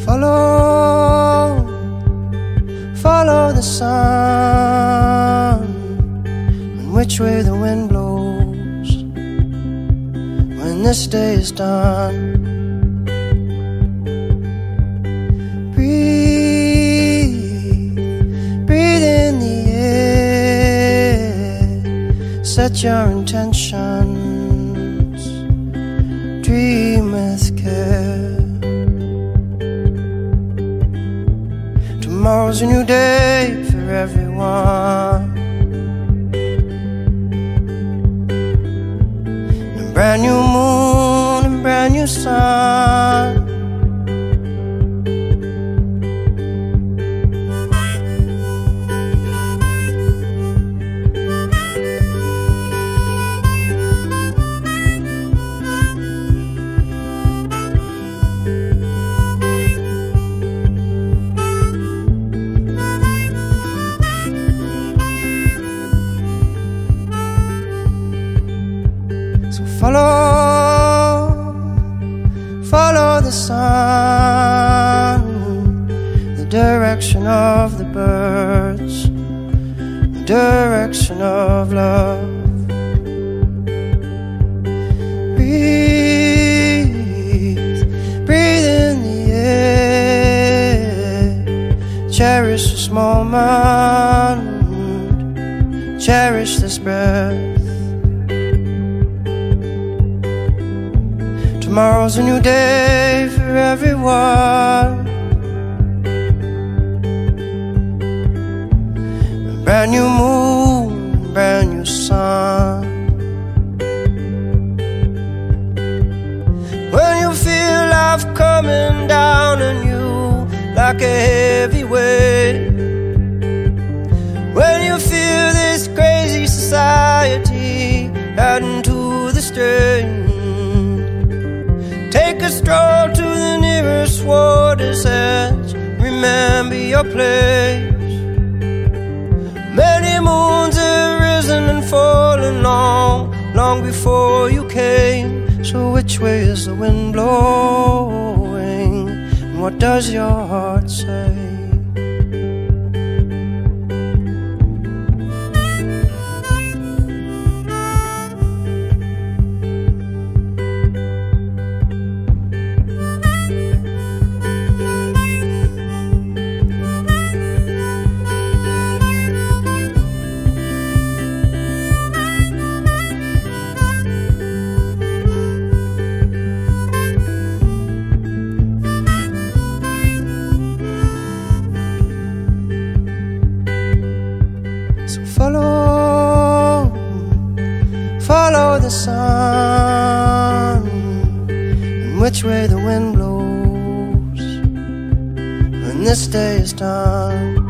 follow the sun, and which way the wind blows when this day is done. Breathe in the air, set your intentions, dream with care. Tomorrow's a new day for everyone, a brand new moon and brand new sun. Follow the sun, the direction of the birds, the direction of love. Breathe in the air, cherish this moment, cherish this breath. Tomorrow's a new day for everyone, a brand new moon, a brand new sun. When you feel life coming down on you like a heavy weight, when you feel this crazy society adding to the strain, take a stroll to the nearest water's edge. Remember your place. Many moons have risen and fallen long before you came. So which way is the wind blowing, and what does your heart say? Follow the sun, and which way the wind blows when this day is done.